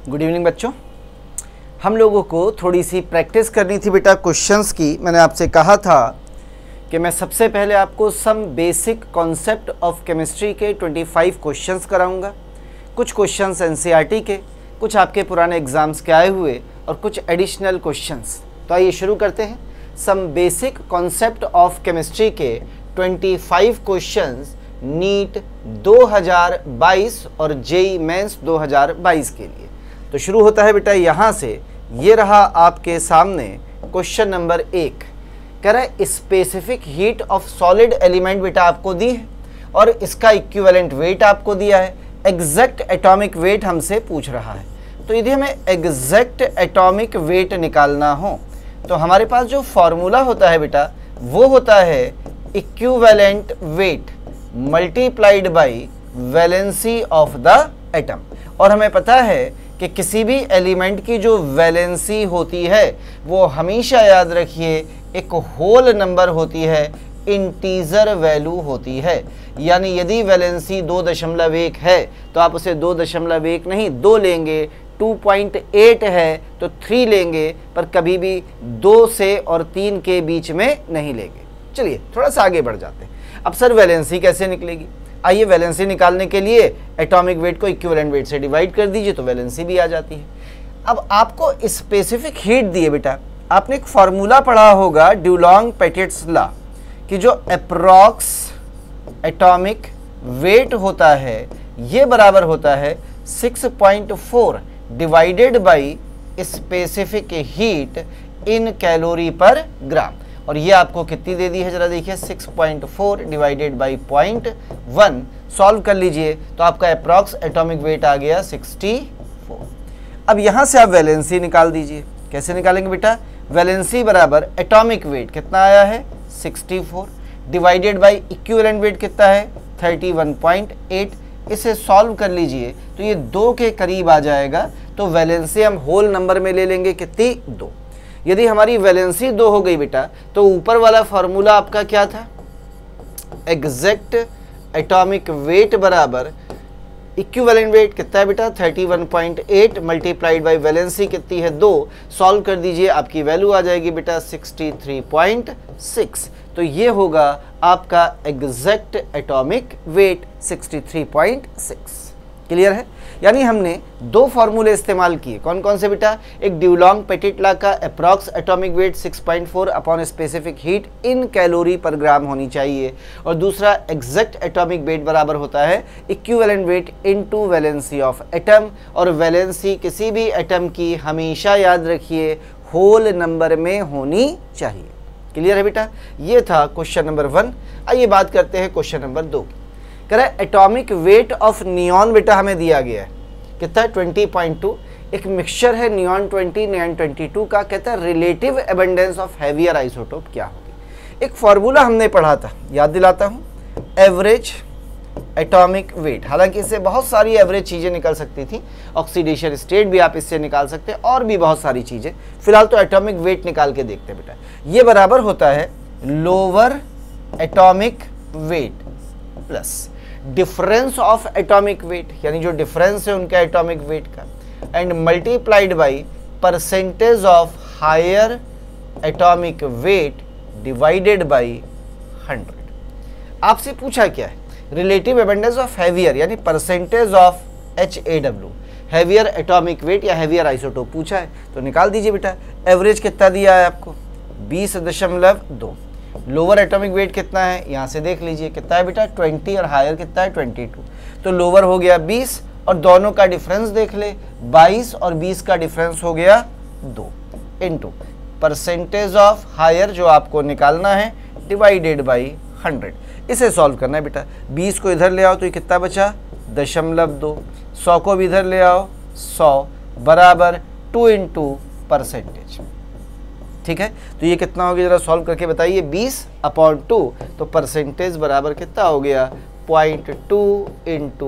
Good evening बच्चों। हम लोगों को थोड़ी सी प्रैक्टिस करनी थी बेटा क्वेश्चंस की। मैंने आपसे कहा था कि मैं सबसे पहले आपको some basic concept of chemistry के 25 क्वेश्चंस कराऊंगा। कुछ क्वेश्चंस एनसीईआरटी के, कुछ आपके पुराने एग्जाम्स के आए हुए और कुछ एडिशनल क्वेश्चंस। तो आइए शुरू करते हैं। Some basic concept of chemistry के 25 क्वेश्चंस नीट 2022 और जेईई मेंस 2022 के लिए। तो शुरू होता है बेटा यहाँ से। ये रहा आपके सामने क्वेश्चन नंबर 1। कह रहा है specific heat of solid element बेटा आपको दी है और इसका इक्विवेलेंट वेट आपको दिया है। एग्जैक्ट एटॉमिक वेट हमसे पूछ रहा है। तो यदि हमें एग्जैक्ट एटॉमिक वेट निकालना हो तो हमारे पास जो फॉर्मूला होता है बेटा वो होता है equivalent weight multiplied by valency of the atom. और हमें पता है कि किसी भी एलिमेंट की जो वैलेंसी होती है वो हमेशा याद रखिए एक होल नंबर होती है, इंटीजर वैल्यू होती है। यानी यदि वैलेंसी 2.1 है तो आप उसे 2.1 नहीं 2 लेंगे, 2.8 है तो 3 लेंगे, पर कभी भी 2 से और 3 के बीच में नहीं लेंगे। चलिए थोड़ा सा आगे बढ़ जाते हैं। अब सर वैलेंसी कैसे निकलेगी? आइए वैलेंसी निकालने के लिए एटॉमिक वेट को इक्विवेलेंट वेट से डिवाइड कर दीजिए तो वैलेंसी भी आ जाती है। अब आपको स्पेसिफिक हीट दिए बेटा, आपने एक फार्मूला पढ़ा होगा ड्यूलॉन्ग पेटिट्स लॉ कि जो अप्रॉक्स एटॉमिक वेट होता है ये बराबर होता है 6.4 divided by specific heat in calorie per gram. और ये आपको कितनी दे दी है जरा देखिए, 6.4 डिवाइडेड बाई 0.1। सॉल्व कर लीजिए तो आपका अप्रॉक्स एटॉमिक वेट आ गया 64। अब यहाँ से आप वैलेंसी निकाल दीजिए। कैसे निकालेंगे बेटा? वैलेंसी बराबर एटॉमिक वेट कितना आया है 64 डिवाइडेड बाई इक्विवेलेंट वेट कितना है 31.8। इसे सॉल्व कर लीजिए तो ये 2 के करीब आ जाएगा। तो वैलेंसी हम होल नंबर में ले लेंगे कितनी? 2। यदि हमारी वैलेंसी 2 हो गई बेटा तो ऊपर वाला फॉर्मूला आपका क्या था? एग्जैक्ट एटॉमिक वेट बराबर इक्विवेलेंट वेट कितना है बेटा 31.8 मल्टीप्लाइड बाई वैलेंसी कितनी है 2। सॉल्व कर दीजिए, आपकी वैल्यू आ जाएगी बेटा 63.6। तो ये होगा आपका एग्जैक्ट एटॉमिक वेट 63.6। क्लियर है? यानी हमने 2 फार्मूले इस्तेमाल किए। कौन कौन से बेटा? एक ड्यूलॉन्ग पेटिट लॉ का approx atomic weight 6.4 upon specific heat in calorie per gram होनी चाहिए, और दूसरा एग्जैक्ट एटॉमिक वेट बराबर होता है equivalent weight into valency of atom. और वैलेंसी किसी भी एटम की हमेशा याद रखिए होल नंबर में होनी चाहिए। क्लियर है बेटा? ये था क्वेश्चन नंबर 1। आइए बात करते हैं क्वेश्चन नंबर 2 की। कह रहा है एटॉमिक वेट ऑफ नियॉन बेटा हमें दिया गया है कितना? 20.2। एक मिक्सचर है नियॉन 20 नियॉन 22 का। कहता है relative abundance of heavier isotope क्या होगी? एक फॉर्मूला हमने पढ़ा था, याद दिलाता हूँ, एवरेज एटॉमिक वेट। हालांकि इससे बहुत सारी एवरेज चीज़ें निकल सकती थी, ऑक्सीडेशन स्टेट भी आप इससे निकाल सकते हैं और भी बहुत सारी चीज़ें। फिलहाल तो एटॉमिक वेट निकाल के देखते हैं बेटा। ये बराबर होता है lower atomic weight plus difference of atomic weight, यानी जो डिफरेंस है उनका एटॉमिक वेट का, and multiplied by percentage of higher atomic weight divided by 100। आपसे पूछा क्या है? रिलेटिव एबंडेंस ऑफ हैवियर यानी percentage of HAW, heavier atomic weight या हैवियर आइसोटोप पूछा है। तो निकाल दीजिए बेटा। एवरेज कितना दिया है आपको? 20.2। लोअर एटॉमिक वेट कितना है? यहाँ से देख लीजिए कितना है बेटा 20, और हायर कितना है 22। तो लोअर हो गया 20 और दोनों का डिफरेंस देख ले 22 और 20 का डिफरेंस हो गया 2 इनटू परसेंटेज ऑफ हायर जो आपको निकालना है डिवाइडेड बाई 100। इसे सॉल्व करना है बेटा। 20 को इधर ले आओ तो ये कितना बचा 0.2। 100 को भी इधर ले आओ 100 बराबर 2 इंटू परसेंटेज। ठीक है, तो ये कितना हो गया जरा सॉल्व करके बताइए। 20/2 तो परसेंटेज बराबर कितना हो गया 0.2 इंटू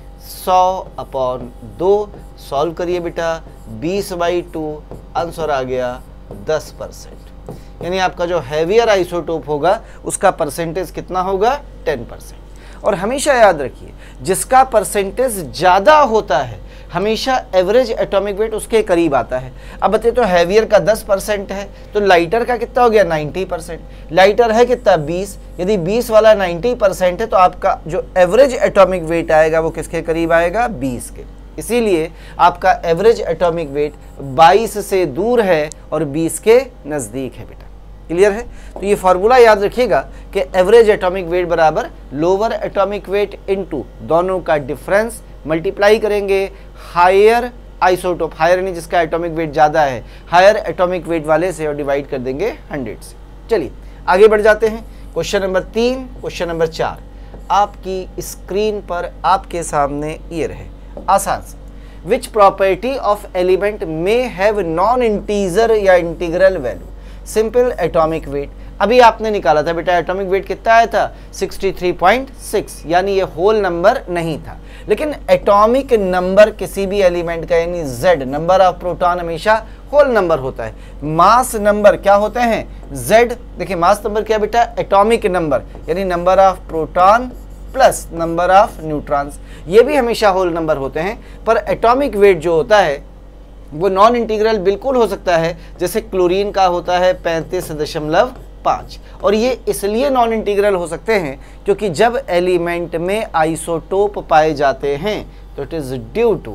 100/2। सॉल्व करिए बेटा 20/2, आंसर आ गया 10%। यानी आपका जो हैवियर आइसोटोप होगा उसका परसेंटेज कितना होगा 10%। और हमेशा याद रखिए जिसका परसेंटेज ज़्यादा होता है हमेशा एवरेज एटॉमिक वेट उसके करीब आता है। अब बताइए, तो हैवियर का 10% है तो लाइटर का कितना हो गया 90%। लाइटर है कितना 20, यदि 20 वाला 90% है तो आपका जो एवरेज एटॉमिक वेट आएगा वो किसके करीब आएगा 20 के। इसीलिए आपका एवरेज एटॉमिक वेट 22 से दूर है और 20 के नज़दीक है बेटा। क्लियर है? तो ये फॉर्मूला याद रखिएगा कि एवरेज एटॉमिक वेट बराबर लोअर एटॉमिक वेट इनटू दोनों का डिफरेंस मल्टीप्लाई करेंगे हायर आइसोटोप, हायर यानी जिसका एटॉमिक वेट ज़्यादा है, हायर एटॉमिक वेट वाले से और डिवाइड कर देंगे 100 से। चलिए आगे बढ़ जाते हैं। क्वेश्चन नंबर 3, क्वेश्चन नंबर 4 आपकी स्क्रीन पर आपके सामने ये रहे, आसान से। Which property of element may have non integer या integral value? Simple atomic weight अभी आपने निकाला था बेटा, एटॉमिक वेट कितना आया था 63.6, यानी ये होल नंबर नहीं था। लेकिन एटॉमिक नंबर किसी भी एलिमेंट का यानी Z नंबर ऑफ प्रोटॉन हमेशा होल नंबर होता है। मास नंबर क्या होते हैं Z। देखिए मास नंबर क्या बेटा, एटॉमिक नंबर यानी number of proton plus number of neutrons, ये भी हमेशा होल नंबर होते हैं। पर एटॉमिक वेट जो होता है वो नॉन इंटीग्रल बिल्कुल हो सकता है, जैसे क्लोरीन का होता है 35.5, और ये इसलिए नॉन इंटीग्रल हो सकते हैं क्योंकि जब एलिमेंट में आइसोटोप पाए जाते हैं तो it is due to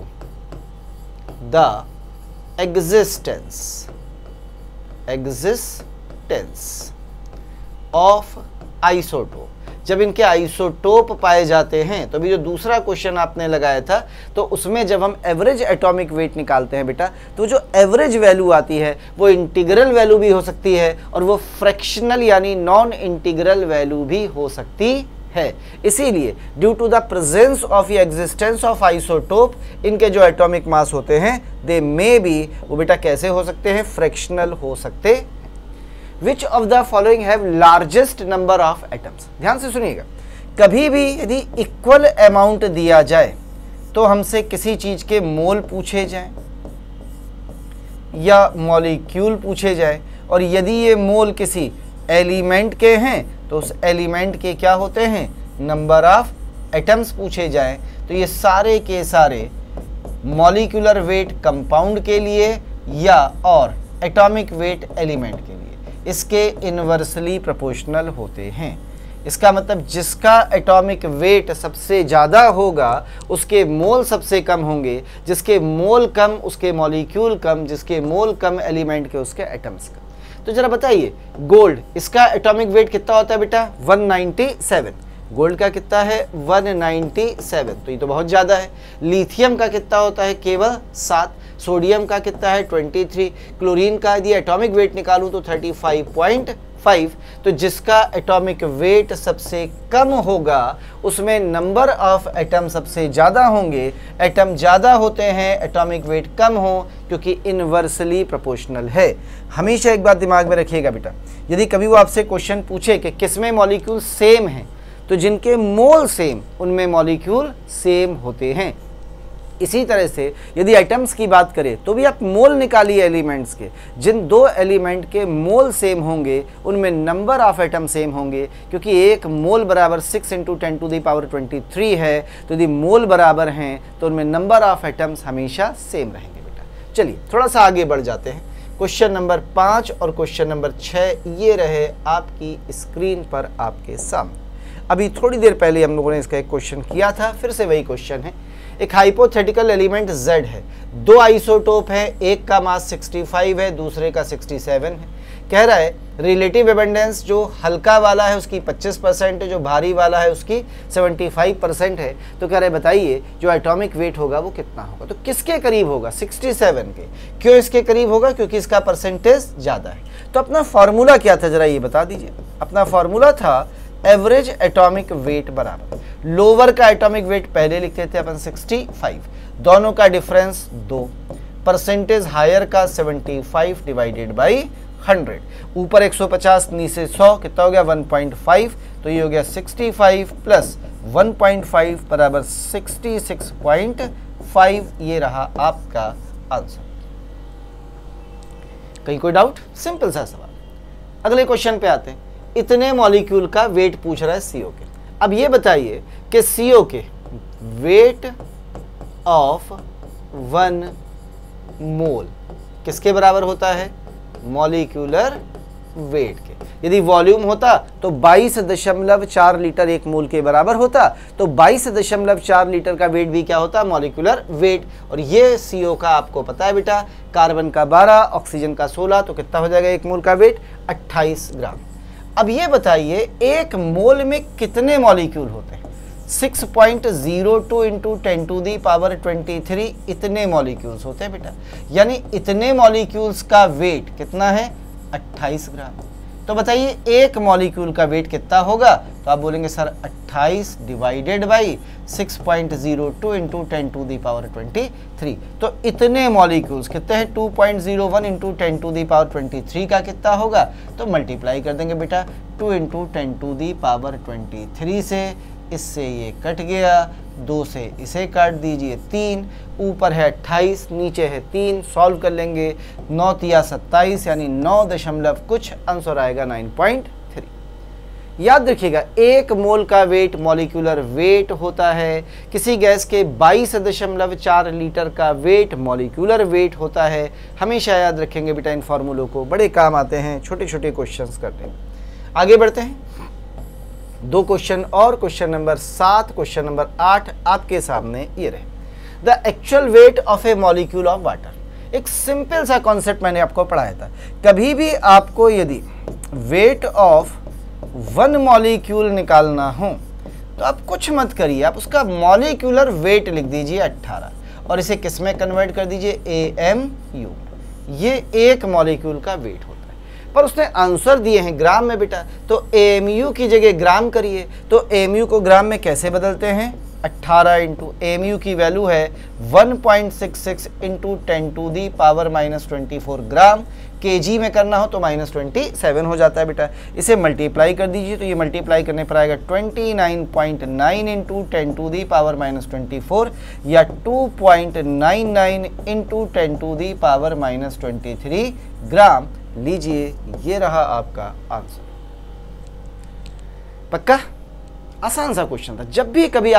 the existence of isotope. जब इनके आइसोटोप पाए जाते हैं तो अभी जो दूसरा क्वेश्चन आपने लगाया था तो उसमें जब हम एवरेज एटॉमिक वेट निकालते हैं बेटा, तो जो एवरेज वैल्यू आती है वो इंटीग्रल वैल्यू भी हो सकती है और वो फ्रैक्शनल यानी नॉन इंटीग्रल वैल्यू भी हो सकती है। इसीलिए due to the presence of existence of isotope इनके जो एटॉमिक मास होते हैं दे मे बी, वो बेटा कैसे हो सकते हैं, फ्रैक्शनल हो सकते। Which of the following have largest number of atoms? ध्यान से सुनिएगा, कभी भी यदि इक्वल अमाउंट दिया जाए तो हमसे किसी चीज के मोल पूछे जाए या मॉलिक्यूल पूछे जाए, और यदि ये मोल किसी एलिमेंट के हैं तो उस एलिमेंट के क्या होते हैं नंबर ऑफ एटम्स पूछे जाए, तो ये सारे के सारे मॉलिक्यूलर वेट कंपाउंड के लिए या और एटॉमिक वेट एलिमेंट के लिए इसके इनवर्सली प्रोपोर्शनल होते हैं। इसका मतलब जिसका एटॉमिक वेट सबसे ज़्यादा होगा उसके मोल सबसे कम होंगे, जिसके मोल कम उसके मॉलिक्यूल कम, जिसके मोल कम एलिमेंट के उसके एटम्स कम। तो जरा बताइए गोल्ड, इसका एटॉमिक वेट कितना होता है बेटा 197, गोल्ड का कितना है 197, तो ये तो बहुत ज़्यादा है। लिथियम का कितना होता है केवल 7, सोडियम का कितना है 23, क्लोरीन का यदि एटॉमिक वेट निकालूं तो 35.5। तो जिसका एटॉमिक वेट सबसे कम होगा उसमें नंबर ऑफ एटम सबसे ज़्यादा होंगे। एटम ज़्यादा होते हैं एटॉमिक वेट कम हो क्योंकि इनवर्सली प्रोपोर्शनल है। हमेशा एक बात दिमाग में रखिएगा बेटा, यदि कभी वो आपसे क्वेश्चन पूछे कि किसमें मॉलिक्यूल सेम है तो जिनके मोल सेम उनमें मॉलिक्यूल सेम होते हैं। इसी तरह से यदि एटम्स की बात करें तो भी आप मोल निकालिए एलिमेंट्स के, जिन दो एलिमेंट के मोल सेम होंगे उनमें नंबर ऑफ एटम सेम होंगे, क्योंकि एक मोल बराबर 6 × 10⁻23 है, तो यदि मोल बराबर हैं तो उनमें नंबर ऑफ एटम्स हमेशा सेम रहेंगे बेटा। चलिए थोड़ा सा आगे बढ़ जाते हैं। क्वेश्चन नंबर 5 और क्वेश्चन नंबर 6 ये रहे आपकी स्क्रीन पर आपके सामने। अभी थोड़ी देर पहले हम लोगों ने इसका एक क्वेश्चन किया था, फिर से वही क्वेश्चन है। एक हाइपोथेटिकल एलिमेंट Z है, दो आइसोटोप है, एक का मास 65 है दूसरे का 67 है। कह रहा है रिलेटिव एबंडेंस जो हल्का वाला है उसकी 25% है, जो भारी वाला है उसकी 75% है। तो कह रहे बताइए जो एटॉमिक वेट होगा वो कितना होगा। तो किसके करीब होगा 67 के। क्यों इसके करीब होगा, क्योंकि इसका परसेंटेज ज़्यादा है। तो अपना फॉर्मूला क्या था जरा ये बता दीजिए। अपना फॉर्मूला था एवरेज एटॉमिक वेट बराबर लोअर का एटॉमिक वेट पहले लिखते थे अपन 65, दोनों का डिफरेंस 2, परसेंटेज हायर का 75 डिवाइडेड बाई 100, ऊपर 150 नीचे 100 कितना हो गया 1.5, तो ये हो गया 65 प्लस 1.5 बराबर 66.5। ये रहा आपका आंसर। कहीं कोई डाउट? सिंपल सा सवाल। अगले क्वेश्चन पे आते हैं। इतने मॉलिक्यूल का वेट पूछ रहा है CO के। अब ये बताइए कि CO के वेट ऑफ 1 मोल किसके बराबर होता है? मॉलिक्यूलर वेट के। यदि वॉल्यूम होता तो 22.4 लीटर 1 मोल के बराबर होता, तो 22.4 लीटर का वेट भी क्या होता? Molecular weight. और ये CO का आपको पता है बेटा, कार्बन का 12, ऑक्सीजन का 16, तो कितना हो जाएगा 1 मोल का वेट? 28 ग्राम। अब ये बताइए 1 मोल में कितने मॉलिक्यूल होते हैं? 6.02 इंटू 10 टू दी पावर 23 इतने मॉलिक्यूल्स होते हैं बेटा। यानी इतने मॉलिक्यूल्स का वेट कितना है? 28 ग्राम। तो बताइए 1 मॉलिक्यूल का वेट कितना होगा? तो आप बोलेंगे sir 28 divided by 6.02 into 10 to the power 23। तो इतने मॉलिक्यूल्स कितने हैं? 2.01 इंटू 10 टू दी पावर 23 का कितना होगा? तो मल्टीप्लाई कर देंगे बेटा 2 इंटू 10 टू दी पावर 23 से। इससे ये कट गया, 2 से इसे काट दीजिए 3, ऊपर है 28, नीचे है 3, सॉल्व कर लेंगे 9 तिया 27 यानी 9 दशमलव कुछ, आंसर आएगा 9.3। याद रखिएगा 1 मोल का वेट मॉलिक्यूलर वेट होता है, किसी गैस के 22.4 लीटर का वेट मॉलिक्यूलर वेट होता है। हमेशा याद रखेंगे बेटा इन फॉर्मूलों को, बड़े काम आते हैं छोटे छोटे क्वेश्चंस करते हैं। आगे बढ़ते हैं, 2 क्वेश्चन और, क्वेश्चन नंबर 7, क्वेश्चन नंबर 8 आपके सामने ये रहे। The actual weight of a molecule of water. एक सिंपल सा कॉन्सेप्ट मैंने आपको पढ़ाया था। कभी भी आपको यदि वेट ऑफ 1 मॉलिक्यूल निकालना हो तो आप कुछ मत करिए, आप उसका मॉलिक्यूलर वेट लिख दीजिए 18 और इसे किस में कन्वर्ट कर दीजिए? AMU। ये 1 मॉलिक्यूल का वेट होता है, पर उसने आंसर दिए हैं ग्राम में बेटा, तो AMU की जगह ग्राम करिए। तो AMU को ग्राम में कैसे बदलते हैं? 18 इंटू AMU की वैल्यू है 1.66 into 10 to the power -24 gram. kg में करना हो तो -27 हो जाता है बेटा। इसे मल्टीप्लाई कर दीजिए, तो ये मल्टीप्लाई करने पर आएगा 29.9 इंटू 10 टू दी पावर -24 या 2.99 into 10 to the power -23 gram. लीजिए ये रहा आपका आंसर। पक्का? आसान सा क्वेश्चन था। जब भी कभी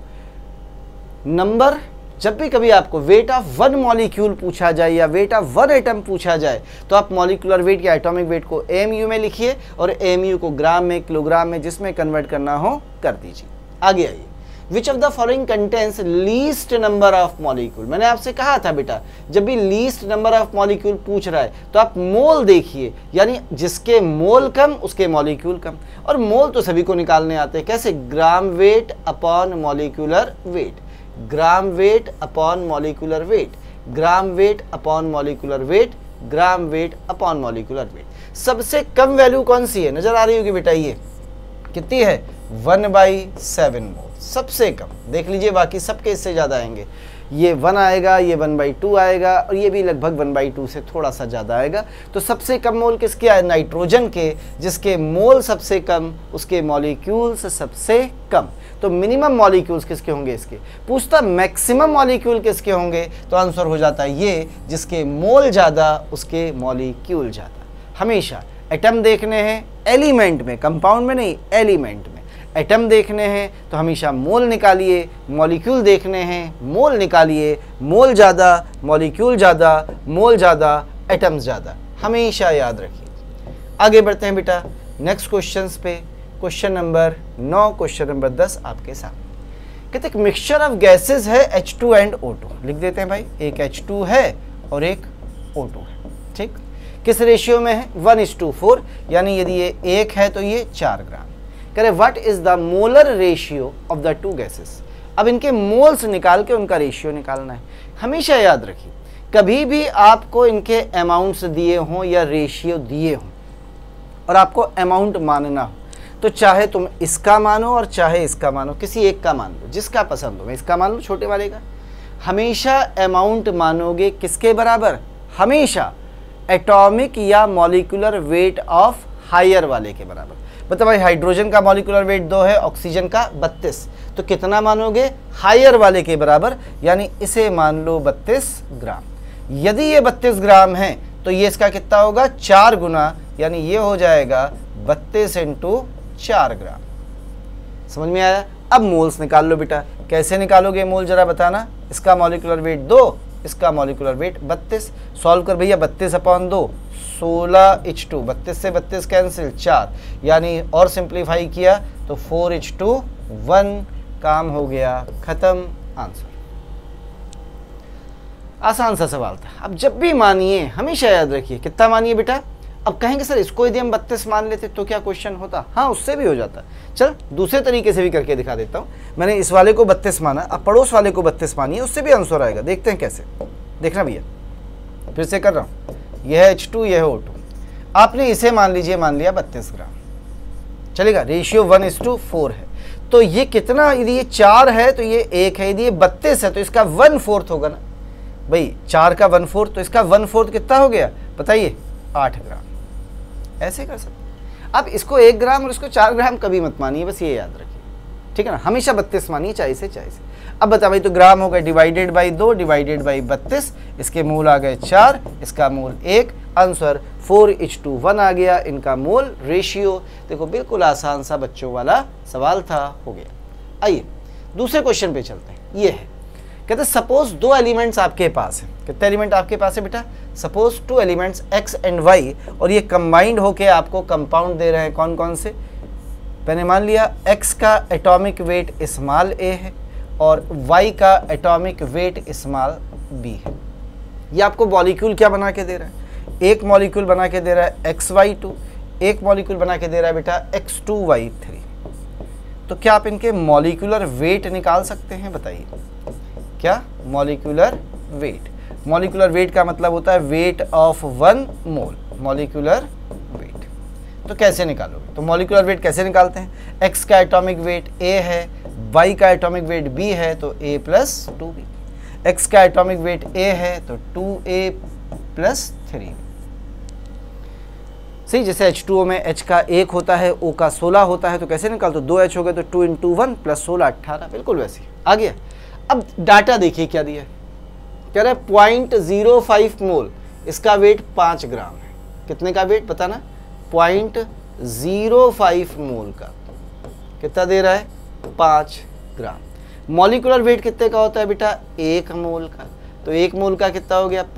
आपको वेट ऑफ 1 मॉलिक्यूल पूछा जाए या वेट ऑफ 1 एटम पूछा जाए तो आप मॉलिक्यूलर वेट या एटॉमिक वेट को AMU में लिखिए और AMU को ग्राम में, किलोग्राम में, जिसमें कन्वर्ट करना हो कर दीजिए। आगे आइए, which of the following contains least number of molecule. मैंने आपसे कहा था बेटा जब भी लीस्ट नंबर ऑफ मॉलिक्यूल पूछ रहा है तो आप मोल देखिए, यानी जिसके मोल कम उसके मॉलिक्यूल कम। और मोल तो सभी को निकालने आते हैं, कैसे? Gram weight upon molecular weight, gram weight upon molecular weight, gram weight upon molecular weight, gram weight upon molecular weight. सबसे कम वैल्यू कौन सी है? नजर आ रही होगी बेटा, ये कितनी है? 1/7 मोल सबसे कम। देख लीजिए बाकी सबके इससे ज़्यादा आएंगे। ये 1 आएगा, ये 1/2 आएगा और ये भी लगभग 1/2 से थोड़ा सा ज़्यादा आएगा। तो सबसे कम मोल किसके आए? नाइट्रोजन के। जिसके मोल सबसे कम उसके मॉलिक्यूल्स सबसे कम। तो मिनिमम मॉलिक्यूल्स किसके होंगे इसके? पूछता मैक्सिमम मॉलिक्यूल किसके होंगे, तो आंसर हो जाता है ये, जिसके मोल ज़्यादा उसके मॉलिक्यूल ज़्यादा। हमेशा एटम देखने हैं एलिमेंट में, कंपाउंड में नहीं, एलिमेंट में। एटम देखने हैं तो हमेशा मोल निकालिए, मॉलिक्यूल देखने हैं मोल निकालिए, मोल ज़्यादा मॉलिक्यूल ज़्यादा, मोल ज़्यादा एटम्स ज़्यादा, हमेशा याद रखिए। आगे बढ़ते हैं बेटा नेक्स्ट क्वेश्चंस पे। क्वेश्चन नंबर 9, क्वेश्चन नंबर 10 आपके सामने। कहते एक मिक्सचर ऑफ गैसेज है H2 एंड O2। लिख देते हैं भाई, एक H2 है और एक O2 है, ठीक। किस रेशियो में है? 1:4, यानी यदि ये 1 है तो ये 4 ग्राम। कह रहे what is the molar ratio of the 2 gases. अब इनके मोल्स निकाल के उनका रेशियो निकालना है। हमेशा याद रखिए कभी भी आपको इनके अमाउंट्स दिए हों या रेशियो दिए हों और आपको अमाउंट मानना हो तो चाहे तुम इसका मानो और चाहे इसका मानो, किसी एक का मान लो, जिसका पसंद हो। मैं इसका मान लूँ, छोटे वाले का। हमेशा अमाउंट मानोगे किसके बराबर? हमेशा एटॉमिक या मॉलिक्यूलर वेट ऑफ हायर वाले के बराबर। मतलब भाई हाइड्रोजन का मॉलिक्यूलर वेट 2 है, ऑक्सीजन का 32, तो कितना मानोगे? हायर वाले के बराबर, यानी इसे मान लो 32 ग्राम। यदि ये 32 ग्राम है तो ये इसका कितना होगा? 4 गुना, यानी ये हो जाएगा 32 × 4 ग्राम। समझ में आया? अब मोल्स निकाल लो बेटा, कैसे निकालोगे मोल जरा बताना। इसका मॉलिक्यूलर वेट 2, इसका मॉलिक्यूलर वेट 32। सॉल्व कर भैया, 32/2 16H2, 32 से 32 कैंसिल 4, यानी और सिंप्लीफाई किया तो 4H2 1, काम हो गया खत्म, आंसर। आसान सा सवाल था। अब जब भी मानिए हमेशा याद रखिए, कितना मानिए बेटा। अब कहेंगे सर इसको यदि हम 32 मान लेते तो क्या क्वेश्चन होता। हाँ, उससे भी हो जाता। चल दूसरे तरीके से भी करके दिखा देता हूँ। मैंने इस वाले को 32 माना, अब पड़ोस वाले को 32 मानिए, उससे भी आंसर आएगा। देखते हैं कैसे, देखना भैया, फिर से कर रहा हूँ। यह है H2, यह है O2। आपने इसे मान लीजिए, मान लिया 32 ग्राम, चलेगा। रेशियो 1:4 है। तो ये कितना, यदि ये 4 है तो ये 1 है, यदि ये 32 है तो इसका 1/4 होगा ना भाई। 4 का 1/4 तो इसका 1/4 कितना हो गया बताइए, 8 ग्राम। ऐसे कर सकते। अब इसको 1 ग्राम और इसको 4 ग्राम कभी मत मानिए, बस ये याद रखिए, ठीक है ना। हमेशा 32 मानिए, चाहे से चाहे से। अब बता भाई, तो ग्राम हो गए डिवाइडेड बाई 2 डिवाइडेड बाई 32, इसके मोल आ गए 4, इसका मोल 1, आंसर 4:1 आ गया। इनका मोल रेशियो देखो, बिल्कुल आसान सा बच्चों वाला सवाल था, हो गया। आइए दूसरे क्वेश्चन पे चलते हैं। ये है, कहते सपोज 2 एलिमेंट्स आपके पास है। कितने एलिमेंट आपके पास है बेटा, suppose 2 elements x and y, और ये कंबाइंड होके आपको कंपाउंड दे रहे हैं। कौन कौन से, मैंने मान लिया x का एटॉमिक वेट स्मॉल a है और y का एटॉमिक वेट स्मॉल b है। ये आपको मॉलिक्यूल क्या बना के दे रहा है, एक मॉलिक्यूल बना के दे रहा है XY2, एक मॉलिक्यूल बना के दे रहा है बेटा X2Y3। तो क्या आप इनके मॉलिक्यूलर वेट निकाल सकते हैं, बताइए। क्या मॉलिक्यूलर वेट, मॉलिक्यूलर वेट का मतलब होता है weight of 1 mole, molecular weight. तो कैसे निकालोगे, तो मॉलिक्यूलर वेट कैसे निकालते हैं। x का एटॉमिक वेट a है, y का एटॉमिक वेट b है तो a + 2b, x का एटॉमिक वेट a है तो 2a + 3। सही, जैसे H2O में H का 1 होता है, O का 16 होता है, तो कैसे निकालते, 2H हो गए तो 2 × 1 + 16 18, बिल्कुल वैसे आ गया। अब डाटा देखिए क्या दिया है, कह रहा है 0.05 मोल, इसका वेट 5 ग्राम है। कितने का वेट बताना, 0.05 मोल का कितना दे रहा है, 5 ग्राम। मॉलिक्यूलर वेट कितने का होता है बेटा, 1 मोल का, तो 1 मोल का कितना हो गया,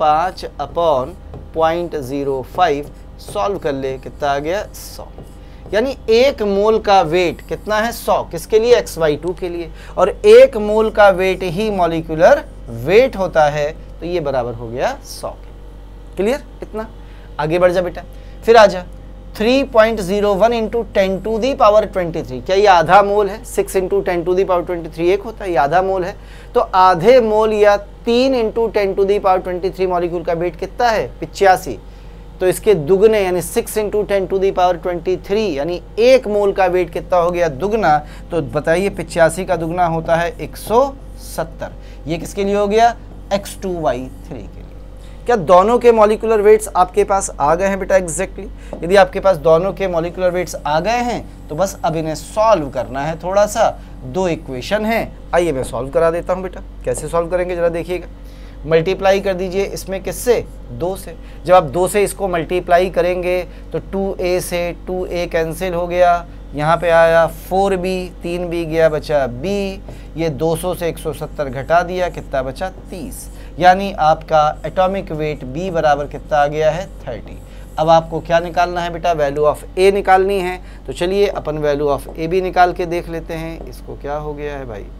5/0.05। सॉल्व कर ले, कितना आ गया, 100। यानी 1 मोल का वेट कितना है, 100, किसके लिए, XY2 के लिए, और 1 मोल का वेट ही मॉलिक्यूलर वेट होता है, तो ये बराबर हो गया 100 के। क्लियर, इतना। आगे बढ़ जा बेटा, फिर आ जा 3.01 × 10⁻23। क्या ये आधा मोल है, 6 × 10⁻23 1 होता है, ये आधा मोल है। तो आधे मोल या 3 × 10⁻23 मॉलिक्यूल का वेट कितना है, 85। तो इसके दुगने यानी 6 × 10⁻23, यानी 1 मोल का वेट कितना हो गया, दुगना। तो बताइए 85 का दुगना होता है 170। ये किसके लिए हो गया, X2Y3 के लिए। क्या दोनों के मॉलिक्यूलर वेट्स आपके पास आ गए हैं बेटा, एग्जैक्टली। यदि आपके पास दोनों के मॉलिक्यूलर वेट्स आ गए हैं तो बस अब इन्हें सॉल्व करना है। थोड़ा सा 2 इक्वेशन है, आइए मैं सॉल्व करा देता हूँ बेटा। कैसे सॉल्व करेंगे जरा देखिएगा। मल्टीप्लाई कर दीजिए इसमें किससे, 2 से। जब आप 2 से इसको मल्टीप्लाई करेंगे तो 2a से 2a कैंसिल हो गया, यहाँ पे आया 4b, 3b गया, बचा b। ये 200 से 170 घटा दिया, कितना बचा, 30। यानी आपका एटॉमिक वेट b बराबर कितना आ गया है, 30। अब आपको क्या निकालना है बेटा, वैल्यू ऑफ a निकालनी है। तो चलिए अपन वैल्यू ऑफ a भी निकाल के देख लेते हैं। इसको क्या हो गया है भाई,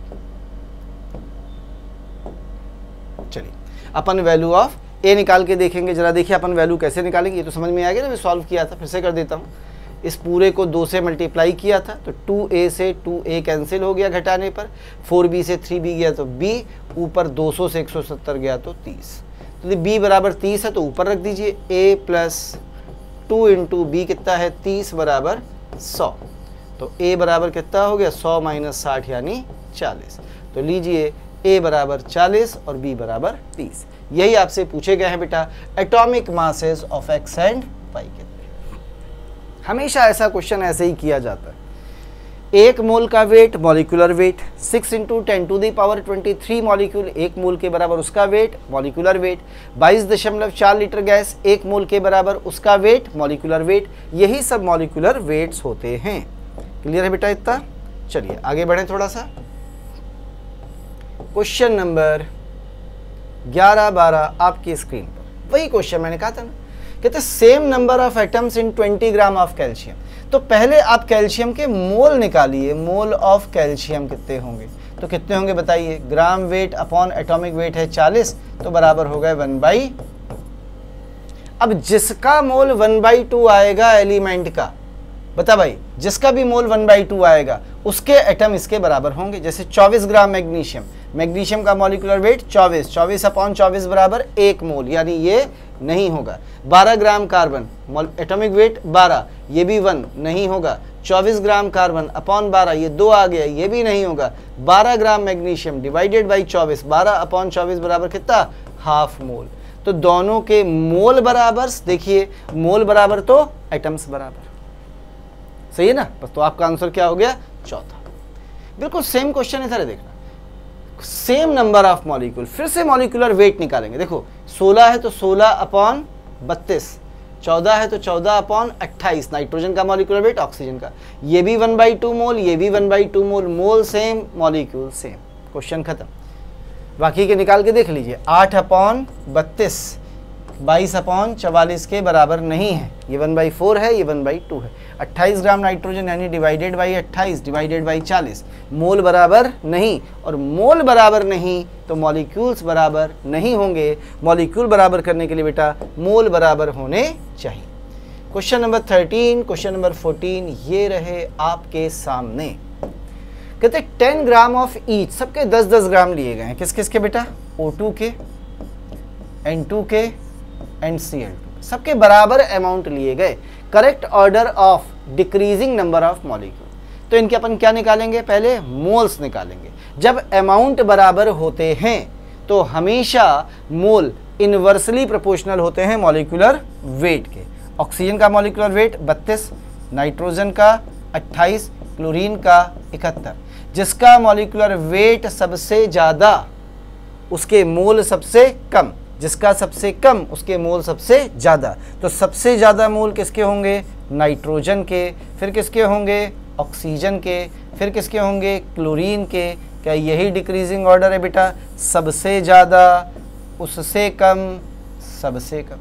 चलिए अपन वैल्यू ऑफ a निकाल के देखेंगे। जरा देखिए अपन वैल्यू कैसे निकालेंगे, ये तो समझ में आ गया ना, मैं सॉल्व किया था, फिर से कर देता हूँ। इस पूरे को 2 से मल्टीप्लाई किया था तो 2a से 2a कैंसिल हो गया घटाने पर, 4b से 3b गया तो b, ऊपर 200 से 170 गया तो 30। तो यदि b बराबर 30 है तो ऊपर रख दीजिए, a + 2 × b कितना है, 30 बराबर 100। तो a बराबर कितना हो गया, 100 - 60 यानी 40। तो लीजिए a बराबर 40 और b बराबर 30। यही आपसे पूछे गए हैं बेटा, atomic masses of x and y कितने। हमेशा ऐसा क्वेश्चन ऐसे ही किया जाता है। 1 मोल का weight, molecular weight, 6 × 10⁻23 molecule, 1 mole के बराबर उसका weight, molecular weight. 22.4 litre gas, 1 mole के बराबर उसका वेट, मॉलिक्यूलर वेट। यही सब मॉलिक्यूलर वेट्स होते हैं। क्लियर है बेटा इतना। चलिए आगे बढ़ें थोड़ा सा। क्वेश्चन नंबर 11-12 आपकी स्क्रीन पर। वही क्वेश्चन मैंने कहा था ना, कहते same number of atoms in 20 gram of calcium. तो पहले आप कैल्शियम के मोल निकालिए, मोल ऑफ कैल्शियम कितने होंगे, तो कितने होंगे बताइए। Gram weight upon atomic weight है 40, तो बराबर हो गए 1/। अब जिसका मोल 1/2 आएगा एलिमेंट का, बता भाई, जिसका भी मोल 1/2 आएगा उसके एटम इसके बराबर होंगे। जैसे 24 ग्राम मैग्नीशियम, मैग्नीशियम का मॉलिक्यूलर वेट 24, 24 अपॉन 24 बराबर 1 मोल, यानी ये नहीं होगा। 12 ग्राम कार्बन, एटॉमिक वेट 12, ये भी 1 नहीं होगा। 24 ग्राम कार्बन अपॉन 12, ये 2 आ गया, ये भी नहीं होगा। 12 gram magnesium divided by 24, 12 upon 24 बराबर कितना, हाफ मोल। तो दोनों के मोल बराबर, देखिए मोल बराबर तो एटम्स बराबर, सही है ना। तो आपका आंसर क्या हो गया, चौथा। बिल्कुल सेम क्वेश्चन इधर है, देखना सेम नंबर ऑफ मॉलिक्यूल, फिर से मॉलिक्यूलर वेट निकालेंगे। देखो 16 है तो 16 अपॉन 32, 14 है तो 14 अपॉन 28 नाइट्रोजन का मॉलिक्यूलर वेट, ऑक्सीजन का, ये भी 1/2 मोल, ये भी 1/2 mole, mole same molecule same, question खत्म। बाकी के निकाल के देख लीजिए। 8 अपॉन 32 22 अपॉन 44 के बराबर नहीं है, ये 1/4 है, ये 1/2 है। 28 ग्राम नाइट्रोजन यानी divided by 28 divided by 40, mole बराबर नहीं, और मोल बराबर नहीं तो मॉलिक्यूल्स बराबर नहीं होंगे। मॉलिक्यूल बराबर करने के लिए बेटा मोल बराबर होने चाहिए। क्वेश्चन नंबर 13, क्वेश्चन नंबर 14 ये रहे आपके सामने। कहते 10 ग्राम ऑफ ईच, सबके 10-10 ग्राम लिए गए हैं। किस किस के बेटा, O2 के, N2 के एंड Cl2, सबके बराबर अमाउंट लिए गए। Correct order of decreasing number of molecule, तो इनके अपन क्या निकालेंगे, पहले मोल्स निकालेंगे। जब अमाउंट बराबर होते हैं तो हमेशा मोल इनवर्सली प्रोपोर्शनल होते हैं मॉलिक्यूलर वेट के। ऑक्सीजन का मॉलिक्यूलर वेट 32, नाइट्रोजन का 28, क्लोरीन का 71। जिसका मॉलिक्यूलर वेट सबसे ज़्यादा उसके मोल सबसे कम, जिसका सबसे कम उसके मोल सबसे ज़्यादा। तो सबसे ज़्यादा मोल किसके होंगे, नाइट्रोजन के, फिर किसके होंगे, ऑक्सीजन के, फिर किसके होंगे, क्लोरीन के। क्या यही डिक्रीजिंग ऑर्डर है बेटा, सबसे ज़्यादा, उससे कम, सबसे कम।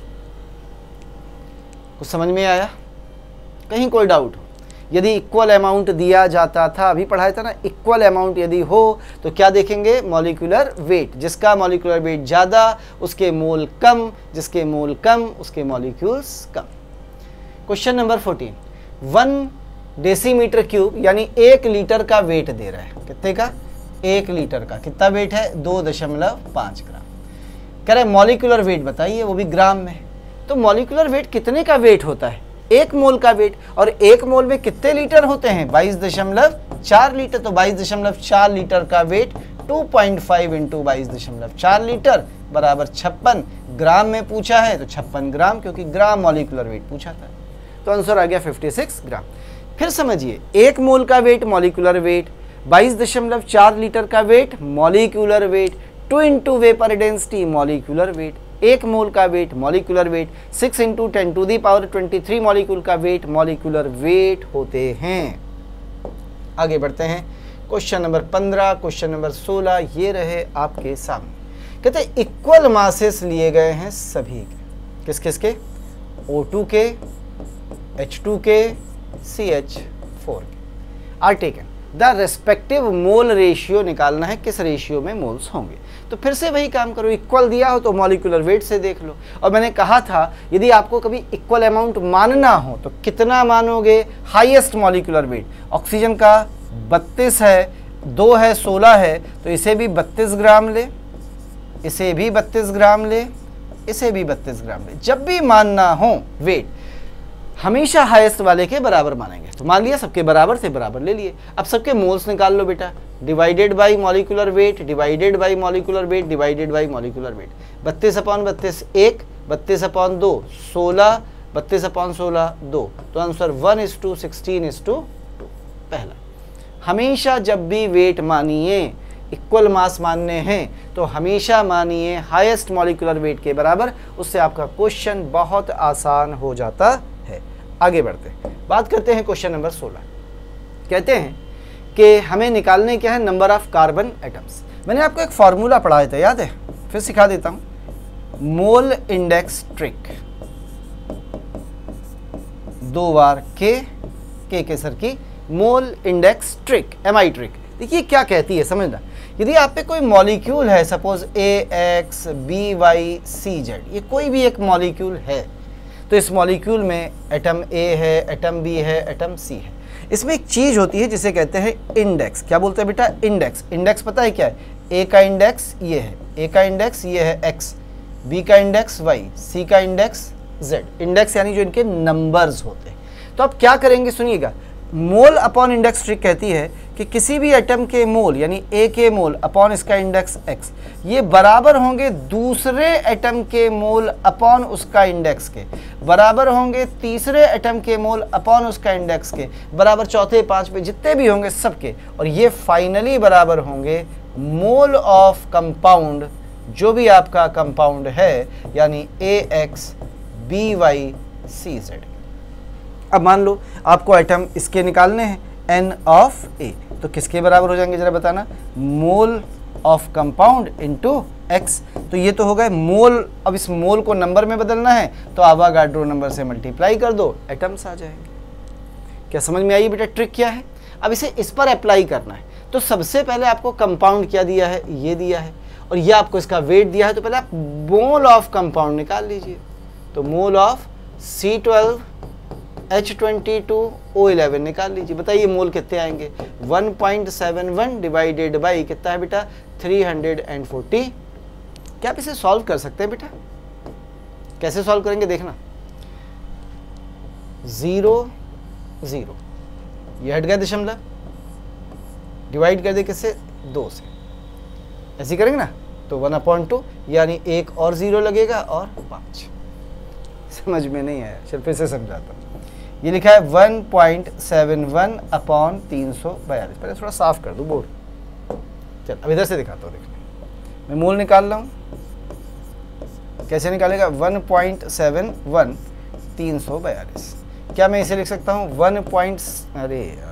कुछ समझ में आया, कहीं कोई डाउट हो? यदि इक्वल अमाउंट दिया जाता था, अभी पढ़ाया था ना, इक्वल अमाउंट यदि हो तो क्या देखेंगे, मॉलिक्यूलर वेट, जिसका मॉलिक्यूलर वेट ज़्यादा उसके मोल कम, जिसके मोल कम उसके मॉलिक्यूल्स कम। क्वेश्चन नंबर 14, 1 डेसीमीटर क्यूब यानी 1 लीटर का वेट दे रहा है। कितने का, 1 लीटर का। कितना वेट है, 2.5 ग्राम। कह रहे मॉलिक्यूलर वेट बताइए, वो भी ग्राम में। तो मॉलिक्यूलर वेट कितने का वेट होता है, 1 मोल का वेट, और 1 मोल में कितने लीटर होते हैं, 22.4 लीटर। तो 22.4 लीटर का वेट 2.5 इंटू 22.4 लीटर बराबर 56 ग्राम में पूछा है, तो 56 ग्राम, क्योंकि ग्राम मॉलिक्यूलर वेट पूछा था। तो आंसर आ गया 56 ग्राम। फिर समझिए, 1 मोल का वेट मॉलिक्यूलर वेट, 22.4 लीटर का weight molecular weight, 2 into vapour density molecular weight, 1 mole का weight molecular weight, 6 into 10⁻23 molecule का वेट मॉलिक्यूलर वेट होते हैं। आगे बढ़ते हैं, क्वेश्चन नंबर 15, क्वेश्चन नंबर 16 ये रहे आपके सामने। कहते हैं इक्वल मासेस लिए गए हैं सभी के। किस किस के, O2 के, H2 के, CH4 के। Are taken the respective mole ratio निकालना है, किस रेशियो में मोल्स होंगे। तो फिर से वही काम करो, इक्वल दिया हो तो मॉलिक्यूलर वेट से देख लो। और मैंने कहा था यदि आपको कभी इक्वल अमाउंट मानना हो तो कितना मानोगे, हाईएस्ट मॉलिक्यूलर वेट। ऑक्सीजन का 32 है, 2 है 16 है, तो इसे भी 32 ग्राम ले, इसे भी 32 ग्राम ले, इसे भी 32 ग्राम ले। जब भी मानना हो वेट हमेशा हाईएस्ट वाले के बराबर मानेंगे। तो मान लिया सबके बराबर से बराबर ले लिए। अब सबके मोल्स निकाल लो बेटा, divided by molecular weight, divided by molecular weight, divided by molecular weight. 32/32 1, 32/2 16, 32/16 2। तो आंसर 1:16:2 पहला। हमेशा जब भी वेट मानिए, इक्वल मास मानने हैं तो हमेशा मानिए हाईएस्ट मॉलिक्यूलर वेट के बराबर, उससे आपका क्वेश्चन बहुत आसान हो जाता है। आगे बढ़ते हैं, बात करते हैं क्वेश्चन नंबर 16। कहते हैं कि हमें निकालने क्या है, नंबर ऑफ कार्बन एटम्स। मैंने आपको एक फॉर्मूला पढ़ाया था, याद है? फिर सिखा देता हूँ, मोल इंडेक्स ट्रिक, 2 बार के सर की mole index trick, MI trick. देखिए क्या कहती है, समझना। यदि आप पे कोई मॉलिक्यूल है, सपोज AX BY CZ, ये कोई भी एक मॉलिक्यूल है, तो इस मॉलिक्यूल में एटम A है, एटम B है, एटम C है। इसमें एक चीज होती है जिसे कहते हैं इंडेक्स। क्या बोलते हैं बेटा? इंडेक्स। इंडेक्स पता है क्या है? A का इंडेक्स ये है, A का इंडेक्स ये है X, B का इंडेक्स Y, C का इंडेक्स Z। इंडेक्स यानी जो इनके नंबर्स होते हैं। तो आप क्या करेंगे, सुनिएगा। मोल अपॉन इंडेक्स ट्रिक कहती है कि किसी भी एटम के मोल यानी A के मोल अपॉन इसका इंडेक्स X, ये बराबर होंगे दूसरे एटम के मोल अपॉन उसका इंडेक्स के, बराबर होंगे तीसरे एटम के मोल अपॉन उसका इंडेक्स के, बराबर चौथे पांचवें जितने भी होंगे सबके, और ये फाइनली बराबर होंगे मोल ऑफ कंपाउंड, जो भी आपका कंपाउंड है, यानी AX BY CZ। अब मान लो आपको एटम इसके निकालने हैं, N ऑफ A, तो किसके बराबर हो जाएंगे जरा बताना? Mole of compound into X। तो ये तो हो गए मोल। अब इस मोल को नंबर में बदलना है तो आवागाड्रो नंबर से मल्टीप्लाई कर दो, एटम्स आ जाएंगे। क्या समझ में आई बेटा ट्रिक क्या है? अब इसे इस पर अप्लाई करना है। तो सबसे पहले आपको कंपाउंड क्या दिया है? ये दिया है, और ये आपको इसका वेट दिया है, तो पहले आप मोल ऑफ कंपाउंड निकाल लीजिए। तो mole of C12 H22 O11 निकाल लीजिए। बताइए मोल कितने आएंगे? 1.71 डिवाइडेड बाई कितना है बेटा? 340। क्या आप इसे सॉल्व कर सकते हैं बेटा? कैसे सॉल्व करेंगे देखना। 0 0, ये हट गया दशमलव, डिवाइड कर दे किससे? 2 से। ऐसे करेंगे ना, तो 1/2 यानी एक और 0 लगेगा और 5। समझ में नहीं आया, चल फिर से समझाता हूँ। ये लिखा है 1.71 अपॉन 342। पहले थोड़ा साफ कर दूँ बोर्ड। चल अब इधर से दिखाता हूँ, देखने मैं मोल निकाल रहा हूँ। कैसे निकालेगा? 1.71 342। क्या मैं इसे लिख सकता हूँ? अरे यार,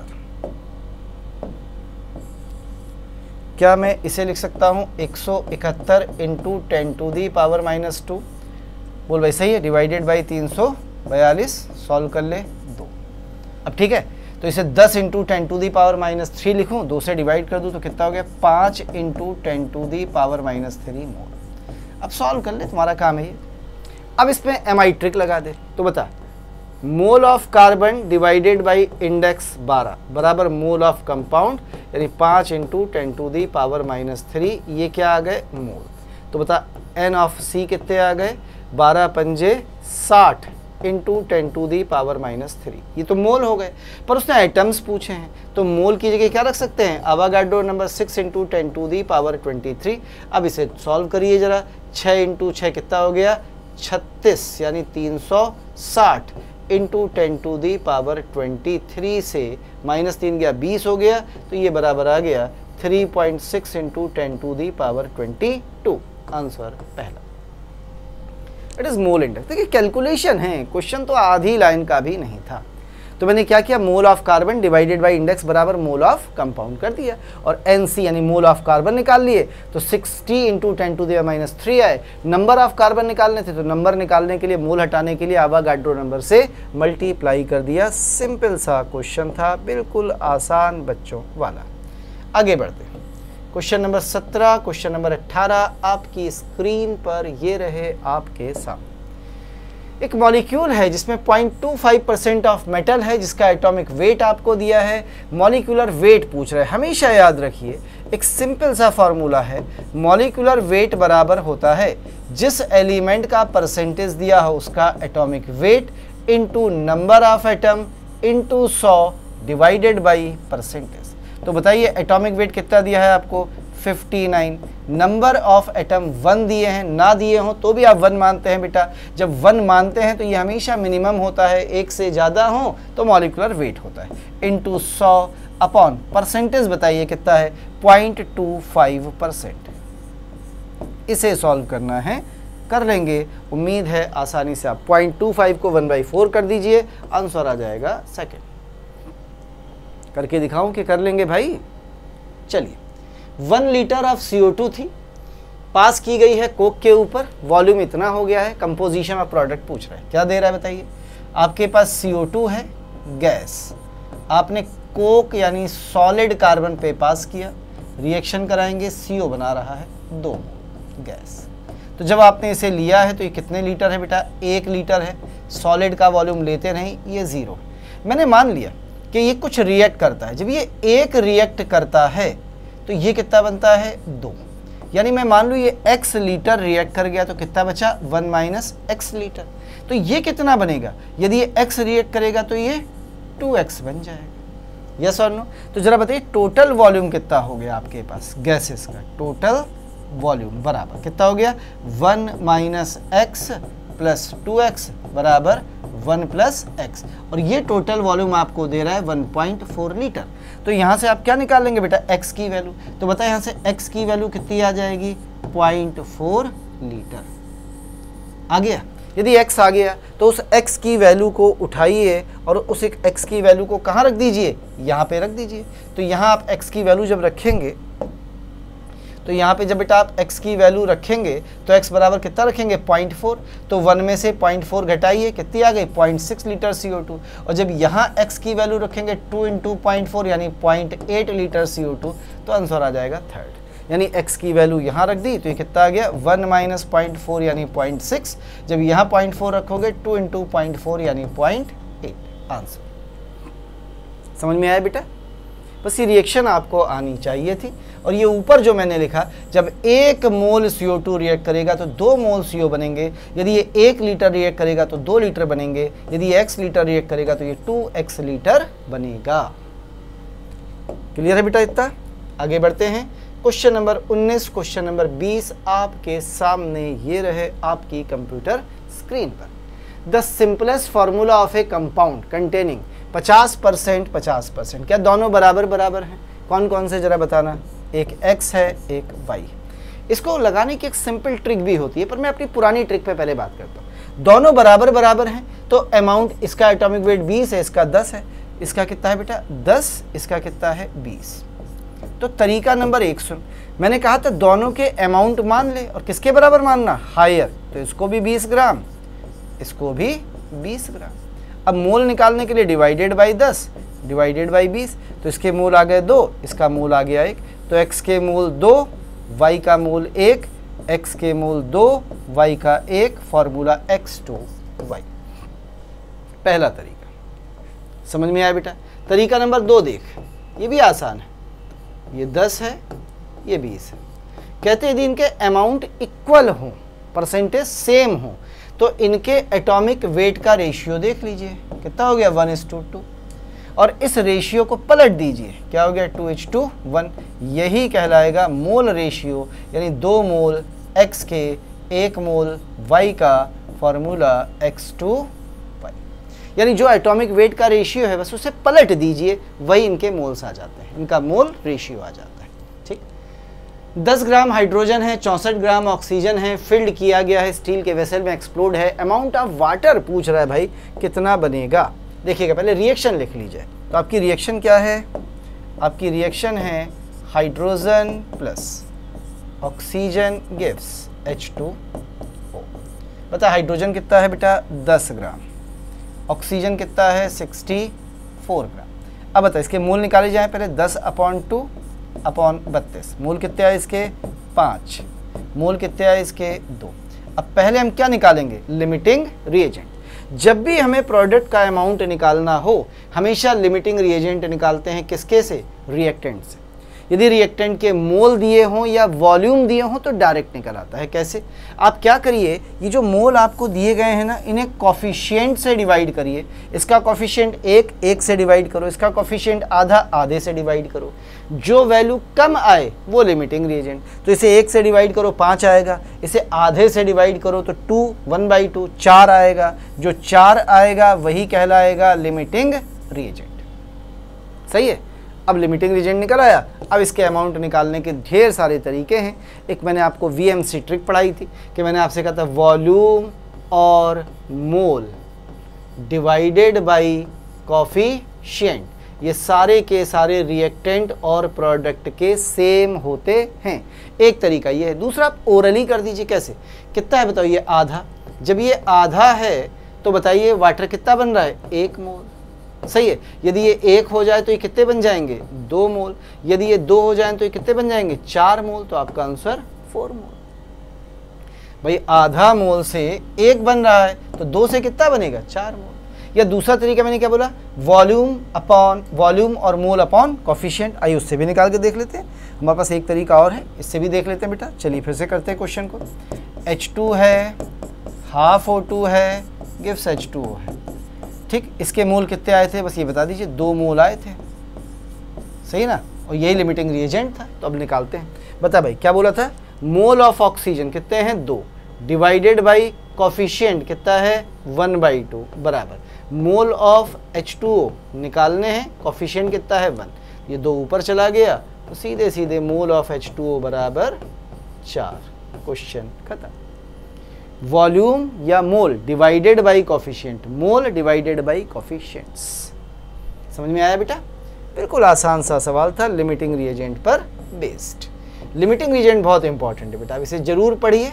क्या मैं इसे लिख सकता हूँ 171 इंटू 10⁻⁻²? बोल भाई सही है, डिवाइडेड बाई 342। सॉल्व कर ले 2। अब ठीक है, तो इसे 10 इंटू 10⁻³ लिखूँ, 2 से डिवाइड कर दूँ तो कितना हो गया? 5 इंटू 10⁻³ मोल। अब सॉल्व कर ले, तुम्हारा काम है ये। अब इसमें MI ट्रिक लगा दे। तो बता, mole of carbon divided by index 12 बराबर मोल ऑफ कंपाउंड, यानी 5 इंटू 10⁻³ ये क्या आ गए? मोल। तो बता N ऑफ C कितने आ गए? 12 पंजे 60 इंटू 10⁻³ ये तो मोल हो गए। पर उसने आइटम्स पूछे हैं, तो मोल की जगह क्या रख सकते हैं? Avogadro number 6 into 10⁻23। अब इसे सॉल्व करिए जरा। 6 इंटू 6 कितना हो गया? 36, यानी 360 इंटू 10⁻23 से -3 गया 20 हो गया, तो ये बराबर आ गया 3.6 इंटू 10⁻22। आंसर पहला। It is mole index. देखिए कैलकुलेशन है, क्वेश्चन तो आधी लाइन का भी नहीं था। तो मैंने क्या किया? Mole of carbon divided by index बराबर मोल ऑफ कंपाउंड कर दिया, और NC यानी मोल ऑफ कार्बन निकाल लिए। तो 60 इंटू 10⁻³ आए। नंबर ऑफ कार्बन निकालने थे, तो नंबर निकालने के लिए, मोल हटाने के लिए आवागाड्रो नंबर से मल्टीप्लाई कर दिया। सिंपल सा क्वेश्चन था, बिल्कुल आसान बच्चों वाला। आगे बढ़ते हैं। क्वेश्चन नंबर 17, क्वेश्चन नंबर 18 आपकी स्क्रीन पर ये रहे आपके सामने। एक मॉलिक्यूल है जिसमें 0.25% ऑफ मेटल है, जिसका एटॉमिक वेट आपको दिया है। मॉलिक्यूलर वेट पूछ रहा है। हमेशा याद रखिए, एक सिंपल सा फॉर्मूला है, मॉलिक्यूलर वेट बराबर होता है जिस एलिमेंट का परसेंटेज दिया हो उसका atomic weight into number of atom into 100 divided by percentage. तो बताइए एटॉमिक वेट कितना दिया है आपको? 59। नंबर ऑफ एटम 1 दिए हैं, ना दिए हों तो भी आप 1 मानते हैं बेटा। जब 1 मानते हैं तो ये हमेशा मिनिमम होता है, 1 से ज़्यादा हो तो मॉलिक्यूलर वेट होता है। इनटू 100 अपॉन परसेंटेज बताइए कितना है? 0.25%। इसे सॉल्व करना है, कर लेंगे, उम्मीद है आसानी से। आप 0.25 को 1/4 कर दीजिए, आंसर आ जाएगा सेकेंड। करके दिखाऊं कि कर लेंगे भाई? चलिए 1 लीटर ऑफ CO2 थी, पास की गई है कोक के ऊपर, वॉल्यूम इतना हो गया है, कंपोजिशन ऑफ प्रोडक्ट पूछ रहा है। क्या दे रहा है बताइए, आपके पास CO2 है गैस, आपने कोक यानी सॉलिड कार्बन पे पास किया, रिएक्शन कराएंगे, CO बना रहा है 2 मोल गैस। तो जब आपने इसे लिया है तो ये कितने लीटर है बेटा, 1 लीटर है। सॉलिड का वॉल्यूम लेते नहीं, ये 0। मैंने मान लिया कि ये कुछ रिएक्ट करता है, जब ये 1 रिएक्ट करता है तो ये कितना बनता है 2, यानी मैं मान लूँ ये x लीटर रिएक्ट कर गया तो कितना बचा 1 माइनस x लीटर। तो ये कितना बनेगा, यदि ये x रिएक्ट करेगा तो ये 2x बन जाएगा, यस और नो। तो जरा बताइए टोटल वॉल्यूम कितना हो गया आपके पास गैसेस का, टोटल वॉल्यूम बराबर कितना हो गया 1 माइनस एक्स प्लस 2x बराबर 1 प्लस एक्स, और ये टोटल वॉल्यूम आपको दे रहा है 1.4 लीटर। तो यहाँ से आप क्या निकाल लेंगे बेटा, x की वैल्यू। तो बताए यहाँ से x की वैल्यू कितनी आ जाएगी 0.4 लीटर। आ गया, यदि x आ गया तो उस x की वैल्यू को उठाइए और उस एक x की वैल्यू को कहाँ रख दीजिए, यहाँ पे रख दीजिए। तो यहाँ आप x की वैल्यू जब रखेंगे तो यहाँ पे जब बेटा आप x की वैल्यू रखेंगे तो x बराबर कितना रखेंगे 0.4, तो 1 में से 0.4 घटाइए, कितनी आ गई 0.6 लीटर CO2। और जब यहाँ x की वैल्यू रखेंगे 2 इंटू 0.4 यानी 0.8 लीटर CO2, तो आंसर आ जाएगा 3rd। यानी x की वैल्यू यहाँ रख दी तो ये कितना आ गया 1 माइनस 0.4 यानी 0.6, जब यहाँ 0.4 रखोगे 2 इंटू 0.4 यानी 0.8, आंसर। समझ में आया बेटा, बस ये रिएक्शन आपको आनी चाहिए थी। और ये ऊपर जो मैंने लिखा, जब 1 मोल CO2 रिएक्ट करेगा तो 2 मोल CO बनेंगे, यदि ये 1 लीटर रिएक्ट करेगा तो 2 लीटर बनेंगे, यदि x लीटर रिएक्ट करेगा तो ये 2x लीटर बनेगा। क्लियर है बेटा इतना? आगे बढ़ते हैं, क्वेश्चन नंबर 19, क्वेश्चन नंबर 20 आपके सामने ये रहे आपकी कंप्यूटर स्क्रीन पर। The simplest formula of a compound containing 50% 50%, क्या दोनों बराबर बराबर हैं? कौन कौन से जरा बताना, एक x है एक y। इसको लगाने की एक सिंपल ट्रिक भी होती है, पर मैं अपनी पुरानी ट्रिक पे पहले बात करता हूँ। दोनों बराबर बराबर हैं तो अमाउंट, इसका एटॉमिक वेट 20 है, इसका 10 है, इसका कितना है बेटा 10, इसका कितना है 20। तो तरीका नंबर 1 सुन, मैंने कहा था दोनों के अमाउंट मान ले और किसके बराबर मानना, हायर। तो इसको भी 20 ग्राम, इसको भी 20 ग्राम। अब मोल निकालने के लिए डिवाइडेड बाई 10 डिवाइडेड बाई 20, तो इसके मोल आ गए 2, इसका मोल आ गया 1। तो x के मोल 2, y का मोल 1, x के मोल 2, y का 1, फॉर्मूला x2y। पहला तरीका समझ में आया बेटा। तरीका नंबर 2 देख, ये भी आसान है, ये 10 है ये 20 है। कहते यदि इनके अमाउंट इक्वल हो, परसेंटेज सेम हो, तो इनके एटॉमिक वेट का रेशियो देख लीजिए कितना हो गया 1:2, और इस रेशियो को पलट दीजिए, क्या हो गया 2:1। यही कहलाएगा मोल रेशियो, यानी 2 मोल x के 1 मोल y का, फॉर्मूला x2y। यानी जो एटॉमिक वेट का रेशियो है बस उसे पलट दीजिए, वही इनके मोल्स आ जाते हैं, इनका मोल रेशियो आ जाता है। ठीक, 10 ग्राम हाइड्रोजन है, 64 ग्राम ऑक्सीजन है, फिल्ड किया गया है स्टील के वेसल में, एक्सप्लोड है। अमाउंट ऑफ वाटर पूछ रहा है भाई कितना बनेगा। देखिएगा पहले रिएक्शन लिख लीजिए। तो आपकी रिएक्शन क्या है, आपकी रिएक्शन है hydrogen plus oxygen gives H2O। बता हाइड्रोजन कितना है बेटा 10 ग्राम, ऑक्सीजन कितना है 64 ग्राम। अब बता इसके मोल निकाले जाए पहले, 10/2/32। मोल कितने आए इसके 5, मोल कितने आए इसके 2। अब पहले हम क्या निकालेंगे, लिमिटिंग रिएजेंट। जब भी हमें प्रोडक्ट का अमाउंट निकालना हो हमेशा लिमिटिंग रिएजेंट निकालते हैं, किसके से, रिएक्टेंट से। यदि रिएक्टेंट के मोल दिए हों या वॉल्यूम दिए हों तो डायरेक्ट निकल आता है। कैसे, आप क्या करिए, ये जो मोल आपको दिए गए हैं ना, इन्हें कॉफिशिएंट से डिवाइड करिए। इसका कॉफिशिएंट 1 से डिवाइड करो, इसका कॉफिशिएंट आधे से डिवाइड करो। जो वैल्यू कम आए वो लिमिटिंग रिएजेंट। तो इसे 1 से डिवाइड करो 5 आएगा, इसे आधे से डिवाइड करो तो 1/2 4 आएगा। जो 4 आएगा वही कहलाएगा लिमिटिंग रिएजेंट। सही है, अब लिमिटिंग रिएजेंट निकल आया। अब इसके अमाउंट निकालने के ढेर सारे तरीके हैं। एक मैंने आपको VMC ट्रिक पढ़ाई थी कि मैंने आपसे कहा था वॉल्यूम और मोल डिवाइडेड बाई कॉफिशिएंट, ये सारे के सारे रिएक्टेंट और प्रोडक्ट के सेम होते हैं। एक तरीका ये है। दूसरा, आप ओरली कर दीजिए। कैसे? कितना है बताओ? ये आधा। जब ये आधा है तो बताइए वाटर कितना बन रहा है? 1 मोल। सही है। यदि ये 1 हो जाए तो ये कितने बन जाएंगे? 2 मोल। यदि ये 2 हो जाए तो ये कितने बन जाएंगे? 4 मोल। तो आपका आंसर 4 मोल। भाई आधा मोल से 1 बन रहा है तो 2 से कितना बनेगा? 4 मोल। या दूसरा तरीका मैंने क्या बोला? वॉल्यूम और मोल अपॉन कॉफिशिएंट। आइए उससे भी निकाल के देख लेते हैं। हमारे पास एक तरीका और है, इससे भी देख लेते हैं बेटा। चलिए फिर से करते हैं क्वेश्चन को। H2 है, हाफ O2 है, गिव्स H2O है। ठीक, इसके मोल कितने आए थे बस ये बता दीजिए। 2 मोल आए थे, सही ना? और यही लिमिटिंग रिएजेंट था। तो अब निकालते हैं। बता भाई क्या बोला था? मोल ऑफ ऑक्सीजन कितने हैं? 2 डिवाइडेड बाई कॉफिशिएंट कितना है? 1/2 बराबर मोल ऑफ H2O निकालने हैं। कॉफिशिएंट कितना है? 1। ये 2 ऊपर चला गया तो सीधे सीधे मोल ऑफ H2O बराबर 4। क्वेश्चन खत्म। वॉल्यूम या mole divided by coefficient, mole divided by coefficients. समझ में आया बेटा? बिल्कुल आसान सा सवाल था, लिमिटिंग रिएजेंट पर बेस्ड। लिमिटिंग रिएजेंट बहुत इंपॉर्टेंट है बेटा, अब इसे जरूर पढ़िए।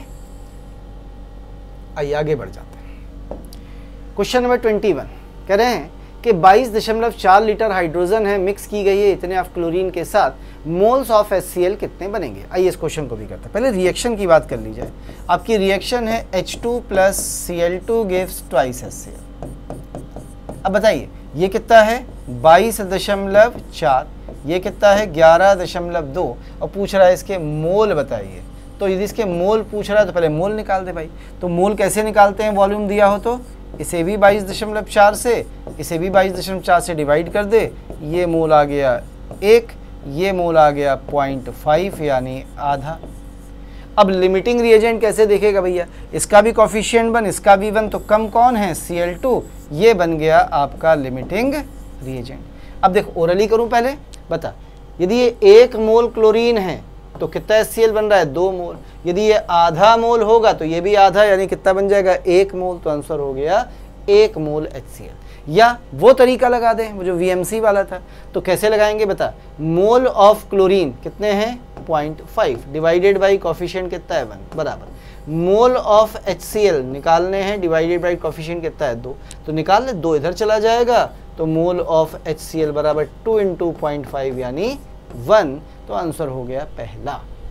आइए आगे बढ़ जाते हैं। क्वेश्चन नंबर 21 कह रहे हैं कि 22.4 लीटर हाइड्रोजन है, मिक्स की गई है इतने ऑफ क्लोरीन के साथ, मोल्स ऑफ HCl कितने बनेंगे? आइए इस क्वेश्चन को भी करते हैं। पहले रिएक्शन की बात कर ली जाए। आपकी रिएक्शन है H2 + Cl2 gives twice HCl। अब बताइए ये कितना है? 22.4, ये कितना है? 11.2, और पूछ रहा है इसके मोल बताइए। तो यदि इसके मोल पूछ रहा है तो पहले मोल निकाल दे भाई। तो मोल कैसे निकालते हैं? वॉल्यूम दिया हो तो इसे भी 22.4 से, इसे भी 22.4 से डिवाइड कर दे। ये मोल आ गया 1, ये मोल आ गया 0.5 यानी आधा। अब लिमिटिंग रिएजेंट कैसे देखेगा भैया? इसका भी कॉफिशिएंट 1, इसका भी 1, तो कम कौन है? Cl2। ये बन गया आपका लिमिटिंग रिएजेंट। अब देख ओरली करूं पहले। बता, यदि ये 1 मोल क्लोरीन है तो कितना HCl बन रहा है? 2 मोल। यदि ये आधा मोल होगा तो ये भी आधा, यानी कितना बन जाएगा? 1 मोल। तो आंसर हो गया 1 मोल HCl। या वो तरीका लगा दें वो जो VMC वाला था। तो कैसे लगाएंगे बता? मोल ऑफ क्लोरीन कितने हैं? 0.5 डिवाइडेड बाई कॉफिशिएंट कितना है? 1 बराबर मोल ऑफ HCl निकालने हैं, डिवाइडेड बाई कॉफिशिएंट कितना है? 2। तो निकाल ले, 2 इधर चला जाएगा तो मोल ऑफ HCl बराबर 2 × 0.5 यानी 1। तो आंसर हो गया पहला।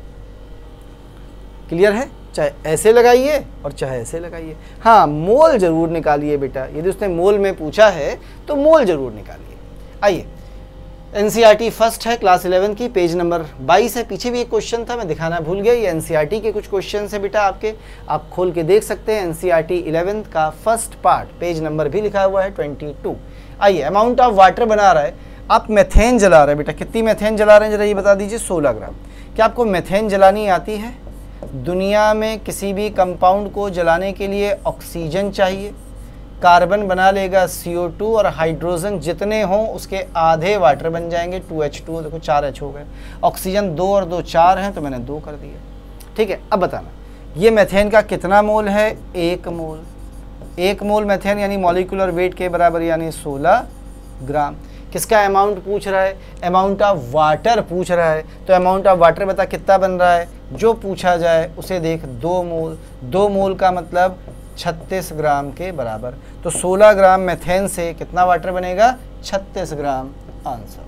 क्लियर है? चाहे ऐसे लगाइए और चाहे ऐसे लगाइए। हाँ, मोल जरूर निकालिए बेटा। यदि उसने मोल में पूछा है तो मोल जरूर निकालिए। आइए, NCERT फर्स्ट है क्लास 11 की, पेज नंबर 22 है। पीछे भी एक क्वेश्चन था, मैं दिखाना भूल गया। ये NCERT के कुछ क्वेश्चन है बेटा आपके, आप खोल के देख सकते हैं। NCERT 11 का फर्स्ट पार्ट, पेज नंबर भी लिखा हुआ है 22। आइए, अमाउंट ऑफ वाटर बना रहा है। आप मेथेन जला रहे हैं बेटा। कितनी मेथेन जला रहे हैं जरा ये बता दीजिए? 16 ग्राम। क्या आपको मेथेन जलानी आती है? दुनिया में किसी भी कंपाउंड को जलाने के लिए ऑक्सीजन चाहिए। कार्बन बना लेगा CO2 और हाइड्रोजन जितने हों उसके आधे वाटर बन जाएंगे, 2H2। देखो 4H हो गए। ऑक्सीजन 2 और 2 4 हैं तो मैंने 2 कर दिया। ठीक है, अब बताना ये मेथेन का कितना मोल है? 1 मोल। 1 मोल मेथेन यानी मॉलिक्यूलर वेट के बराबर यानी 16 ग्राम। किसका अमाउंट पूछ रहा है? अमाउंट ऑफ वाटर पूछ रहा है। तो अमाउंट ऑफ वाटर बता कितना बन रहा है? जो पूछा जाए उसे देख। 2 मोल। 2 मोल का मतलब 36 ग्राम के बराबर। तो 16 ग्राम मेथेन से कितना वाटर बनेगा? 36 ग्राम। आंसर।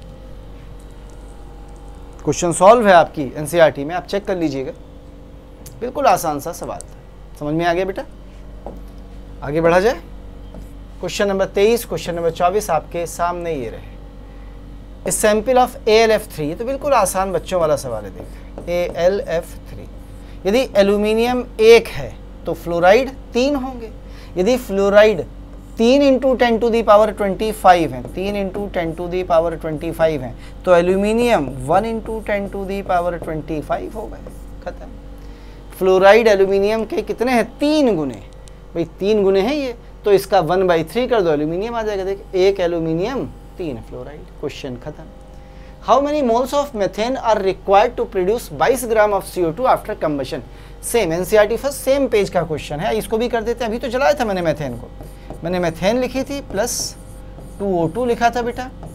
क्वेश्चन सॉल्व है आपकी NCERT में, आप चेक कर लीजिएगा। बिल्कुल आसान सा सवाल था। समझ में आ गया बेटा? आगे बढ़ा जाए। क्वेश्चन नंबर 23, क्वेश्चन नंबर 24 आपके सामने ये रहे। सैंपल ऑफ AlF3, तो बिल्कुल आसान बच्चों वाला सवाल है। देख, AlF3 यदि एल्यूमिनियम 1 है तो फ्लोराइड 3 होंगे। यदि फ्लोराइड 3 × 10⁻25 है, 3 × 10⁻25 है, तो एल्यूमिनियम 1 × 10⁻25 हो गए। खत्म। फ्लोराइड एल्यूमिनियम के कितने हैं? 3 गुने। भाई 3 गुने हैं ये, तो इसका 1/3 कर दो, एल्यूमिनियम आ जाएगा। देख, 1 एल्यूमिनियम 3 फ्लोराइड। क्वेश्चन खत्म। How many moles of methane are required to produce 22 gram of CO2 after combustion? Same NCERT first same page का क्वेश्चन है। इसको भी कर देते हैं। अभी तो जलाया था मैंने मेथेन को। मैंने मेथेन लिखी थी प्लस 2O2 लिखा था बेटा,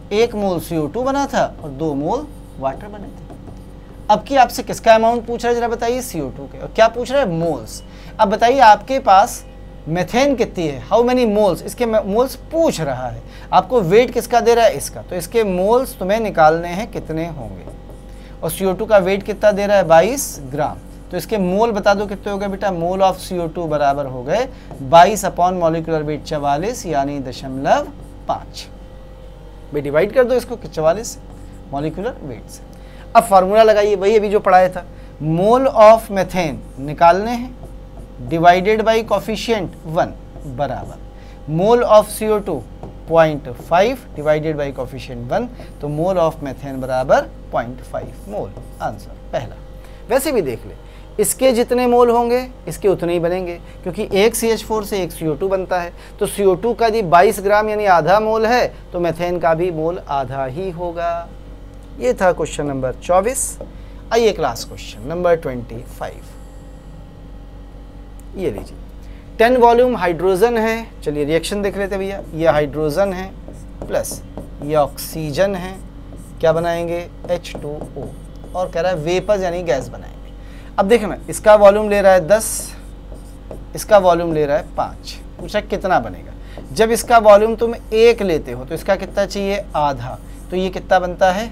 1 मोल CO2 बना था और 2 मोल वाटर बने थे। अब की आपसे किसका अमाउंट पूछ रहा है जरा बताइए, CO2 के। और क्या पूछ रहा है, मोल्स। अब बताइए आपके पास मेथेन कितनी है, हाउ मेनी मोल्स, इसके मोल्स पूछ रहा है। आपको वेट किसका दे रहा है, इसका, तो इसके मोल्स तुम्हें निकालने हैं कितने होंगे। और CO2 का वेट कितना दे रहा है, 22 ग्राम, तो इसके मोल बता दो कितने हो गए बेटा। मोल ऑफ CO2 बराबर हो गए 22 अपॉन मॉलिक्यूलर वेट 44 यानी 0.5। भाई डिवाइड कर दो इसको 44 से मॉलिक्यूलर वेट से। अब फार्मूला लगाइए, वही अभी जो पढ़ाया था, मोल ऑफ मेथेन निकालने हैं डिवाइडेड बाई कोफिशिएंट 1 बराबर mole of CO2 0.5 divided by coefficient 1, तो मोल ऑफ मेथेन बराबर 0.5 मोल। आंसर पहला। वैसे भी देख ले, इसके जितने मोल होंगे इसके उतने ही बनेंगे, क्योंकि एक CH4 से एक CO2 बनता है। तो CO2 का यदि 22 ग्राम यानी आधा मोल है तो मेथेन का भी मोल आधा ही होगा। ये था क्वेश्चन नंबर 24। आइए क्लास क्वेश्चन नंबर 25। ये लीजिए, 10 वॉल्यूम हाइड्रोजन है। चलिए रिएक्शन देख लेते भैया। ये हाइड्रोजन है प्लस ये ऑक्सीजन है, क्या बनाएंगे, H2O, और कह रहा है वेपर यानी गैस बनाएंगे। अब देखना, इसका वॉल्यूम ले रहा है 10, इसका वॉल्यूम ले रहा है 5। पूछा कितना बनेगा। जब इसका वॉल्यूम तुम 1 लेते हो तो इसका कितना चाहिए, आधा, तो ये कितना बनता है,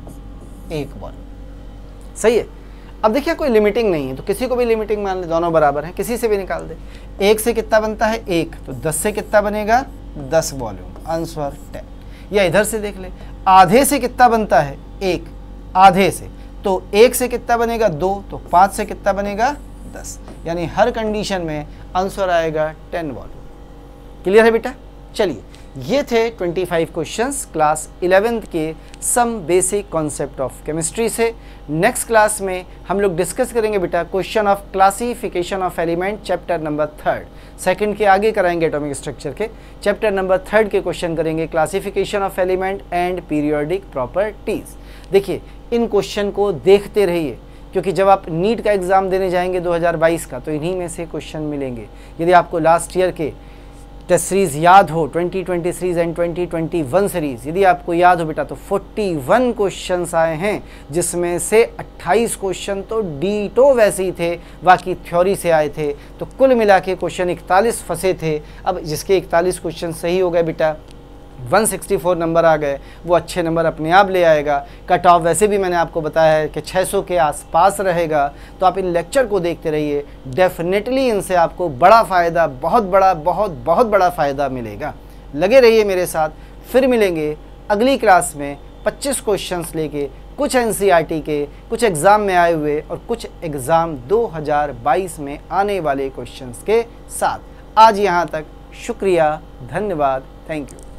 1 वॉल्यूम। सही है। अब देखिए कोई लिमिटिंग नहीं है तो किसी को भी लिमिटिंग मान ले, दोनों बराबर हैं, किसी से भी निकाल दे। 1 से कितना बनता है, 1, तो 10 से कितना बनेगा, 10 वॉल्यूम। आंसर 10। या इधर से देख ले, आधे से कितना बनता है, 1, आधे से, तो 1 से कितना बनेगा, 2, तो 5 से कितना बनेगा, 10। यानी हर कंडीशन में आंसर आएगा 10 वॉल्यूम। क्लियर है बेटा। चलिए, ये थे 25 क्वेश्चंस क्लास 11th के some basic concept of chemistry से। नेक्स्ट क्लास में हम लोग डिस्कस करेंगे बेटा question of classification of element chapter number 3। Second के आगे कराएंगे एटॉमिक स्ट्रक्चर के, चैप्टर नंबर 3 के क्वेश्चन करेंगे classification of element and periodic properties. देखिए इन क्वेश्चन को देखते रहिए, क्योंकि जब आप नीट का एग्ज़ाम देने जाएंगे 2022 का, तो इन्हीं में से क्वेश्चन मिलेंगे। यदि आपको लास्ट ईयर के टेस्ट सीरीज़ याद हो, 2020 सीरीज़ एंड 2021 सीरीज़ यदि आपको याद हो बेटा, तो 41 क्वेश्चंस आए हैं, जिसमें से 28 क्वेश्चन तो डीटो वैसे ही थे, बाकी थ्योरी से आए थे। तो कुल मिला के क्वेश्चन 41 फंसे थे। अब जिसके 41 क्वेश्चन सही हो गए बेटा, 164 नंबर आ गए, वो अच्छे नंबर अपने आप ले आएगा। कट ऑफ वैसे भी मैंने आपको बताया है कि 600 के आसपास रहेगा। तो आप इन लेक्चर को देखते रहिए, डेफिनेटली इनसे आपको बड़ा फ़ायदा, बहुत बड़ा फ़ायदा मिलेगा। लगे रहिए मेरे साथ। फिर मिलेंगे अगली क्लास में 25 क्वेश्चंस लेके, कुछ NCERT के, कुछ एग्ज़ाम में आए हुए और कुछ एग्ज़ाम 2022 में आने वाले क्वेश्चंस के साथ। आज यहाँ तक, शुक्रिया, धन्यवाद, थैंक यू।